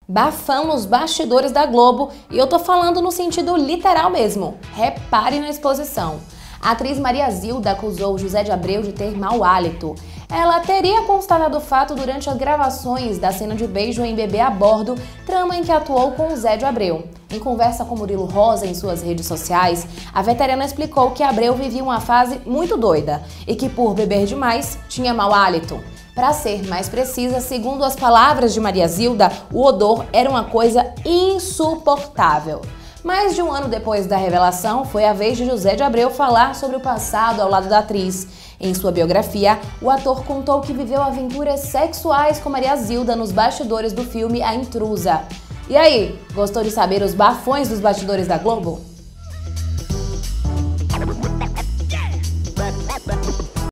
Bafão nos bastidores da Globo, e eu tô falando no sentido literal mesmo. Repare na exposição. A atriz Maria Zilda acusou José de Abreu de ter mau hálito. Ela teria constatado o fato durante as gravações da cena de beijo em Bebê a Bordo, trama em que atuou com Zé de Abreu. Em conversa com Murilo Rosa em suas redes sociais, a veterana explicou que Abreu vivia uma fase muito doida e que, por beber demais, tinha mau hálito. Para ser mais precisa, segundo as palavras de Maria Zilda, o odor era uma coisa insuportável. Mais de um ano depois da revelação, foi a vez de José de Abreu falar sobre o passado ao lado da atriz. Em sua biografia, o ator contou que viveu aventuras sexuais com Maria Zilda nos bastidores do filme A Intrusa. E aí, gostou de saber os bafões dos bastidores da Globo?